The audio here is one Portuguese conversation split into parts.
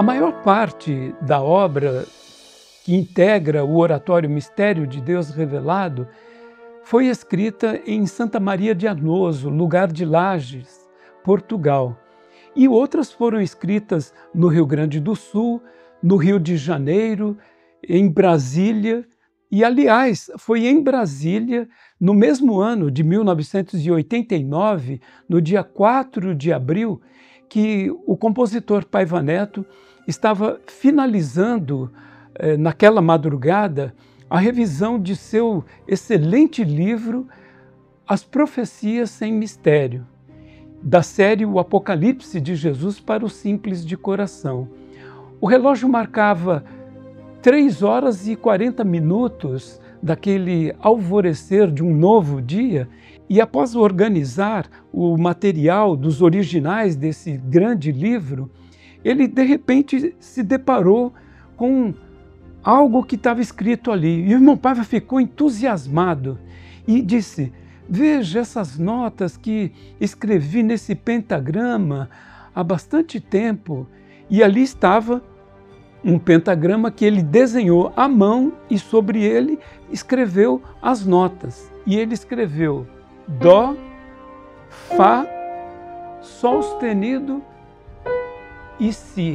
A maior parte da obra que integra o oratório Mistério de Deus Revelado foi escrita em Santa Maria de Anoso, lugar de Lages, Portugal. E outras foram escritas no Rio Grande do Sul, no Rio de Janeiro, em Brasília. E, aliás, foi em Brasília, no mesmo ano de 1989, no dia 4 de abril, que o compositor Paiva Neto estava finalizando, naquela madrugada, a revisão de seu excelente livro As Profecias sem Mistério, da série O Apocalipse de Jesus para os Simples de Coração. O relógio marcava 3 horas e 40 minutos daquele alvorecer de um novo dia, e após organizar o material dos originais desse grande livro, ele de repente se deparou com algo que estava escrito ali. E o irmão Paiva ficou entusiasmado e disse: veja essas notas que escrevi nesse pentagrama há bastante tempo. E ali estava um pentagrama que ele desenhou à mão e sobre ele escreveu as notas. E ele escreveu Dó, Fá, Sol sustenido e Si.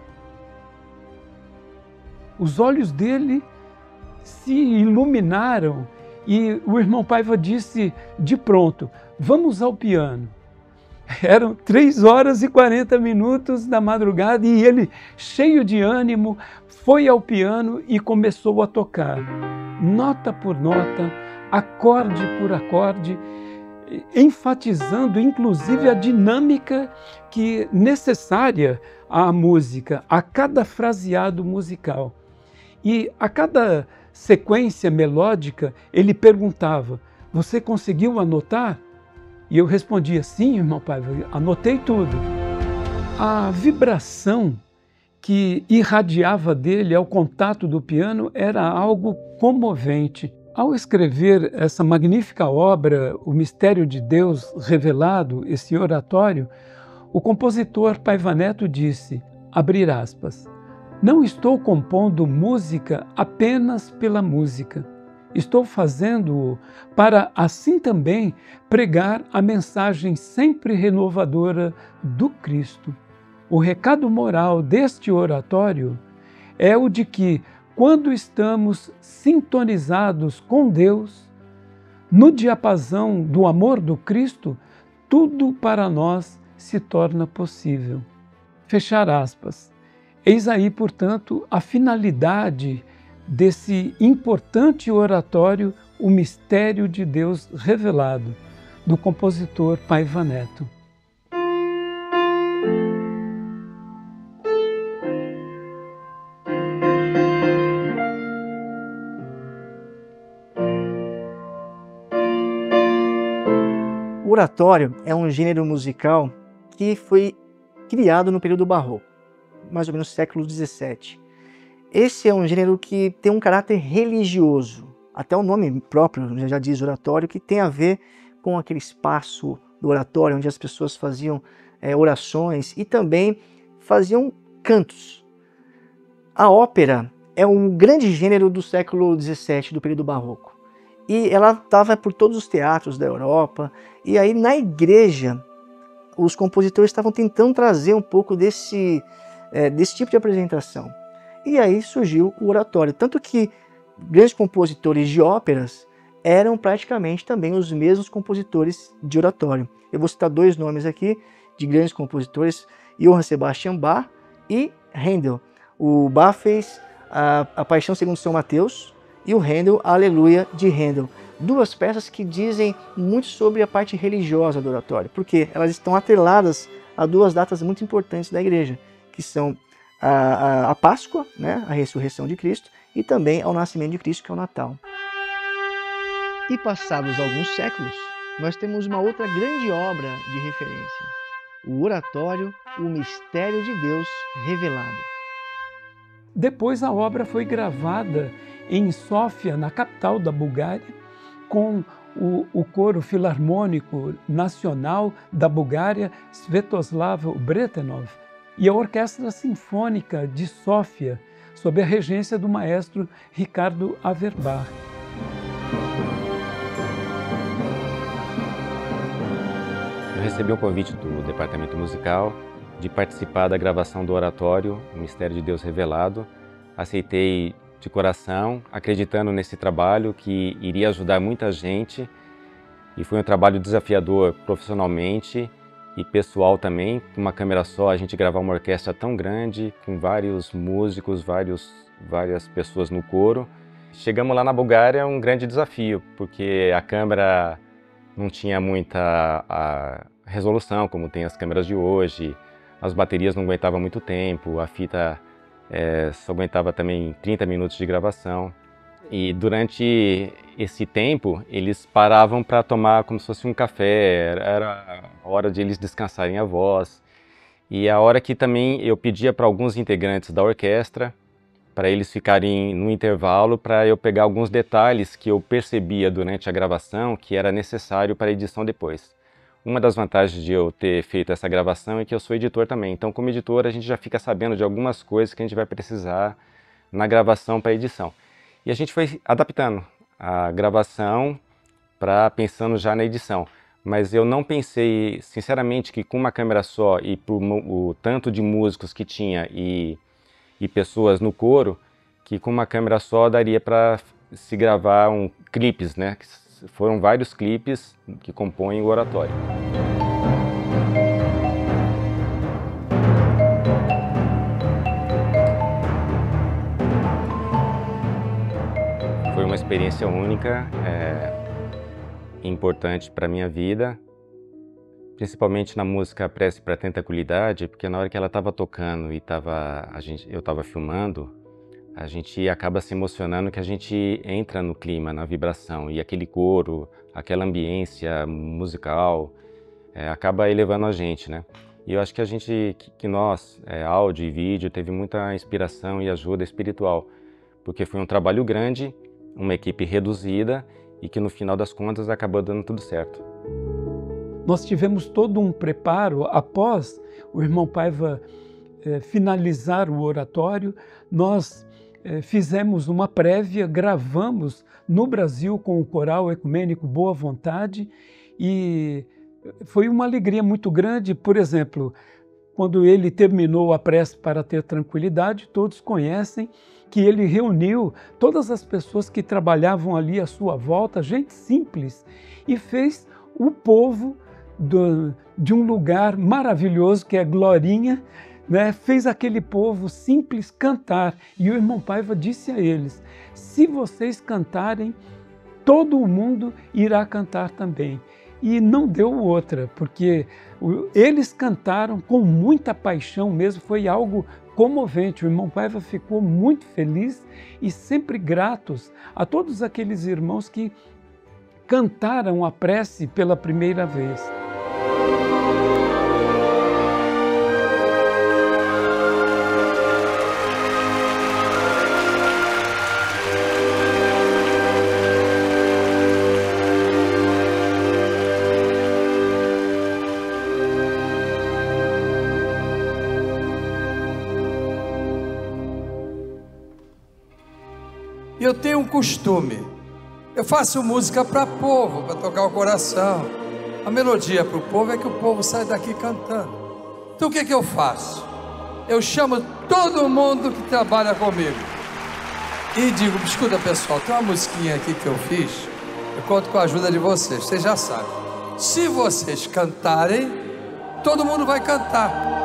Os olhos dele se iluminaram e o irmão Paiva disse de pronto: vamos ao piano. Eram 3 horas e 40 minutos da madrugada e ele, cheio de ânimo, foi ao piano e começou a tocar, nota por nota, acorde por acorde, enfatizando inclusive a dinâmica que necessária à música, a cada fraseado musical. E a cada sequência melódica ele perguntava: você conseguiu anotar? E eu respondia: sim, irmão Paiva, anotei tudo. A vibração que irradiava dele ao contato do piano era algo comovente. Ao escrever essa magnífica obra, O Mistério de Deus Revelado, esse oratório, o compositor Paiva Neto disse, abrir aspas, não estou compondo música apenas pela música. Estou fazendo-o para, assim também, pregar a mensagem sempre renovadora do Cristo. O recado moral deste oratório é o de que, quando estamos sintonizados com Deus, no diapasão do amor do Cristo, tudo para nós se torna possível. Fechar aspas. Eis aí, portanto, a finalidade desse importante oratório, O Mistério de Deus Revelado, do compositor Paiva Neto. O oratório é um gênero musical que foi criado no período barroco, mais ou menos século XVII. Esse é um gênero que tem um caráter religioso, até o nome próprio já diz oratório, que tem a ver com aquele espaço do oratório onde as pessoas faziam orações e também faziam cantos. A ópera é um grande gênero do século XVII, do período barroco. E ela estava por todos os teatros da Europa, e aí na igreja os compositores estavam tentando trazer um pouco desse tipo de apresentação. E aí surgiu o oratório, tanto que grandes compositores de óperas eram praticamente também os mesmos compositores de oratório. Eu vou citar 2 nomes aqui de grandes compositores, Johann Sebastian Bach e Handel. O Bach fez a Paixão segundo São Mateus e o Handel, a Aleluia de Handel. 2 peças que dizem muito sobre a parte religiosa do oratório, porque elas estão atreladas a 2 datas muito importantes da igreja, que são a Páscoa, né, a ressurreição de Cristo, e também ao nascimento de Cristo, que é o Natal. E passados alguns séculos, nós temos uma outra grande obra de referência, o oratório O Mistério de Deus Revelado. Depois a obra foi gravada em Sófia, na capital da Bulgária, com o coro filarmônico nacional da Bulgária, Svetoslav Brethenov. e a Orquestra Sinfônica de Sófia, sob a regência do maestro Ricardo Averbach. Eu recebi um convite do departamento musical de participar da gravação do oratório O Mistério de Deus Revelado. Aceitei de coração, acreditando nesse trabalho que iria ajudar muita gente, e foi um trabalho desafiador profissionalmente e pessoal também. Com uma câmera só, a gente gravar uma orquestra tão grande, com vários músicos, várias pessoas no coro. Chegamos lá na Bulgária, um grande desafio, porque a câmera não tinha muita resolução, como tem as câmeras de hoje, as baterias não aguentavam muito tempo, a fita só aguentava também 30 minutos de gravação. E durante esse tempo, eles paravam para tomar como se fosse um café, era a hora de eles descansarem a voz. E a hora que também eu pedia para alguns integrantes da orquestra, para eles ficarem no intervalo, para eu pegar alguns detalhes que eu percebia durante a gravação que era necessário para a edição depois. Uma das vantagens de eu ter feito essa gravação é que eu sou editor também. Então, como editor, a gente já fica sabendo de algumas coisas que a gente vai precisar na gravação para a edição. E a gente foi adaptando a gravação pensando já na edição. Mas eu não pensei, sinceramente, que com uma câmera só e por o tanto de músicos que tinha e pessoas no coro, que com uma câmera só daria para se gravar clipes, né? Foram vários clipes que compõem o oratório. Foi uma experiência única, importante para a minha vida, principalmente na música Prece para Tranquilidade, porque na hora que ela estava tocando e eu estava filmando, a gente acaba se emocionando, que a gente entra no clima, na vibração, e aquele coro, aquela ambiência musical, acaba elevando a gente, né? E eu acho que nós, áudio e vídeo, teve muita inspiração e ajuda espiritual, porque foi um trabalho grande, uma equipe reduzida, e que no final das contas acabou dando tudo certo. Nós tivemos todo um preparo após o irmão Paiva finalizar o oratório. Nós fizemos uma prévia, gravamos no Brasil com o coral ecumênico Boa Vontade, e foi uma alegria muito grande. Por exemplo, quando ele terminou a prece para ter tranquilidade, todos conhecem que ele reuniu todas as pessoas que trabalhavam ali à sua volta, gente simples, e fez o povo de um lugar maravilhoso que é Glorinha, né? Fez aquele povo simples cantar. E o irmão Paiva disse a eles: se vocês cantarem, todo o mundo irá cantar também. E não deu outra, porque eles cantaram com muita paixão mesmo, foi algo comovente. O irmão Paiva ficou muito feliz e sempre gratos a todos aqueles irmãos que cantaram a prece pela primeira vez. Eu tenho um costume, eu faço música para povo, para tocar o coração. A melodia para o povo é que o povo sai daqui cantando. Então o que eu faço? Eu chamo todo mundo que trabalha comigo e digo: escuta pessoal, tem uma musiquinha aqui que eu fiz, eu conto com a ajuda de vocês já sabem. Se vocês cantarem, todo mundo vai cantar.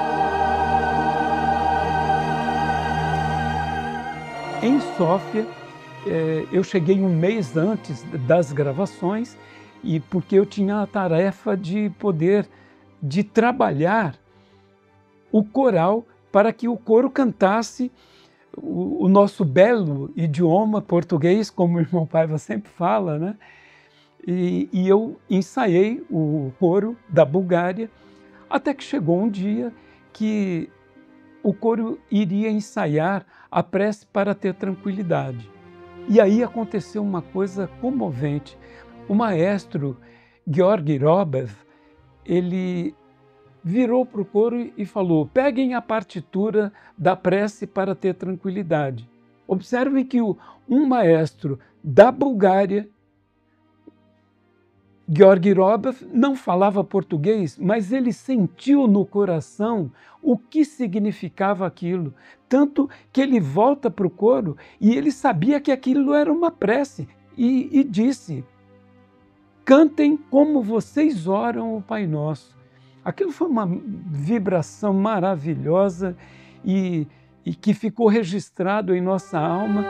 Em Sófia, eu cheguei um mês antes das gravações, e porque eu tinha a tarefa de trabalhar o coral para que o coro cantasse o nosso belo idioma português, como o irmão Paiva sempre fala, né? E eu ensaiei o coro da Bulgária, até que chegou um dia que o coro iria ensaiar a prece para ter tranquilidade. E aí aconteceu uma coisa comovente. O maestro Georgi Robev, ele virou para o coro e falou: peguem a partitura da prece para ter tranquilidade. Observem que um maestro da Bulgária, Georgi Robov, não falava português, mas ele sentiu no coração o que significava aquilo. Tanto que ele volta para o coro e ele sabia que aquilo era uma prece e disse: cantem como vocês oram o Pai Nosso. Aquilo foi uma vibração maravilhosa e que ficou registrado em nossa alma.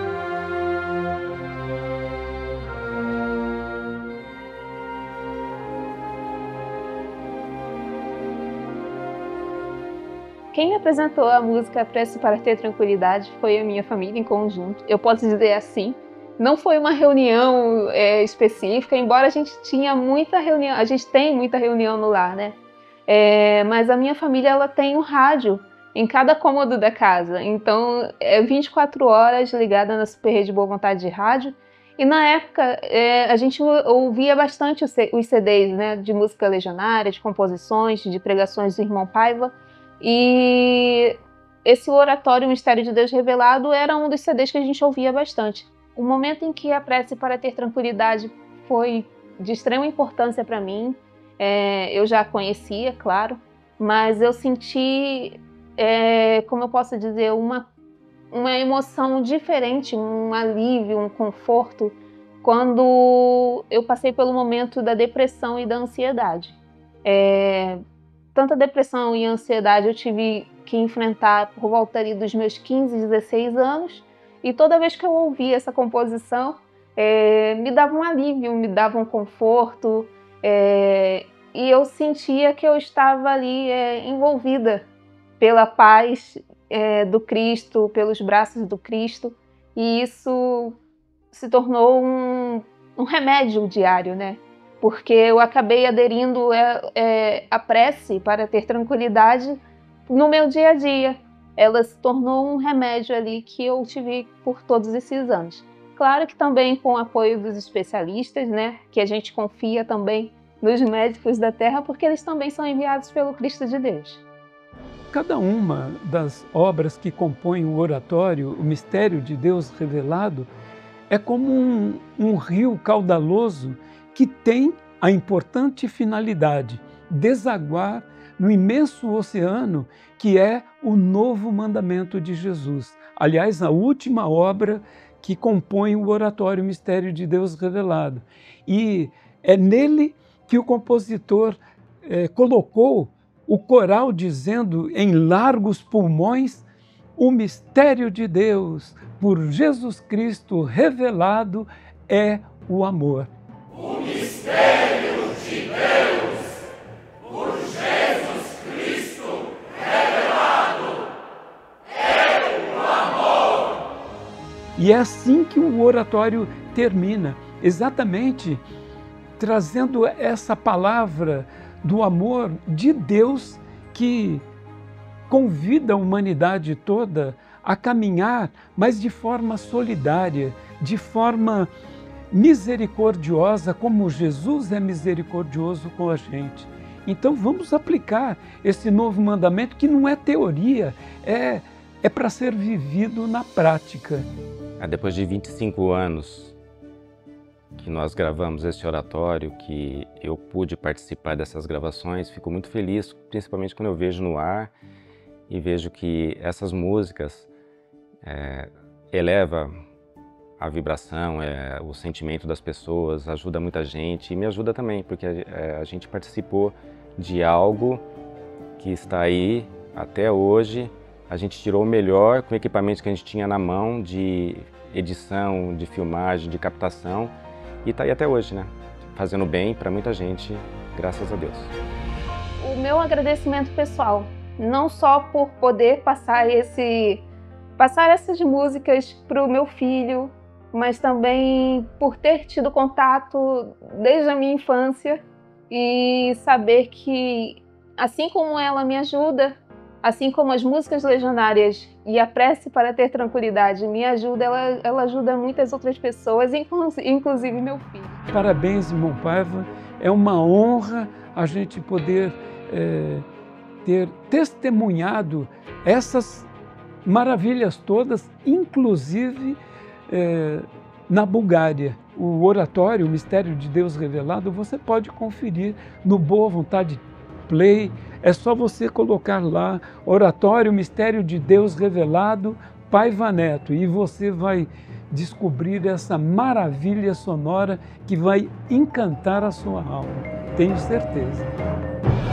Quem me apresentou a música Prece para Ter Tranquilidade foi a minha família em conjunto. Eu posso dizer assim, não foi uma reunião específica, embora a gente tenha muita reunião, a gente tem muita reunião no lar, né? Mas a minha família, ela tem um rádio em cada cômodo da casa, então é 24 horas ligada na Super Rede Boa Vontade de rádio. E na época a gente ouvia bastante os CDs, né, de música legionária, de composições, de pregações do irmão Paiva. E esse oratório Mistério de Deus Revelado era um dos CDs que a gente ouvia bastante. O momento em que a prece para ter tranquilidade foi de extrema importância para mim, eu já a conhecia, claro, mas eu senti, como eu posso dizer, uma emoção diferente, um alívio, um conforto, quando eu passei pelo momento da depressão e da ansiedade. Tanto a depressão e a ansiedade eu tive que enfrentar por volta ali dos meus 15, 16 anos, e toda vez que eu ouvia essa composição, me dava um alívio, me dava um conforto, e eu sentia que eu estava ali envolvida pela paz do Cristo, pelos braços do Cristo, e isso se tornou um remédio diário, né? Porque eu acabei aderindo à prece para ter tranquilidade no meu dia a dia. Ela se tornou um remédio ali que eu tive por todos esses anos. Claro que também com o apoio dos especialistas, né, que a gente confia também nos médicos da Terra, porque eles também são enviados pelo Cristo de Deus. Cada uma das obras que compõem o oratório, o mistério de Deus revelado, é como um rio caudaloso que tem a importante finalidade: desaguar no imenso oceano que é o novo mandamento de Jesus. Aliás, a última obra que compõe o oratório Mistério de Deus Revelado. E é nele que o compositor colocou o coral dizendo em largos pulmões: o mistério de Deus por Jesus Cristo revelado é o amor. O mistério de Deus por Jesus Cristo revelado é o amor. E é assim que o oratório termina, exatamente trazendo essa palavra do amor de Deus que convida a humanidade toda a caminhar, mas de forma solidária, de forma misericordiosa, como Jesus é misericordioso com a gente. Então vamos aplicar esse novo mandamento, que não é teoria, é para ser vivido na prática. Depois de 25 anos que nós gravamos esse oratório, que eu pude participar dessas gravações, fico muito feliz, principalmente quando eu vejo no ar e vejo que essas músicas elevam a vibração, o sentimento das pessoas, ajuda muita gente e me ajuda também, porque a gente participou de algo que está aí até hoje. A gente tirou o melhor com o equipamento que a gente tinha na mão de edição, de filmagem, de captação, e está aí até hoje, né? Fazendo bem para muita gente, graças a Deus. O meu agradecimento pessoal, não só por poder passar essas músicas para o meu filho, mas também por ter tido contato desde a minha infância e saber que, assim como ela me ajuda, assim como as músicas legionárias e a prece para ter tranquilidade me ajuda, ela ajuda muitas outras pessoas, inclusive meu filho. Parabéns, irmão Paiva. É uma honra a gente poder ter testemunhado essas maravilhas todas, inclusive na Bulgária. O oratório, o Mistério de Deus Revelado, você pode conferir no Boa Vontade Play. É só você colocar lá, Oratório, Mistério de Deus Revelado, Paiva Neto, e você vai descobrir essa maravilha sonora que vai encantar a sua alma. Tenho certeza.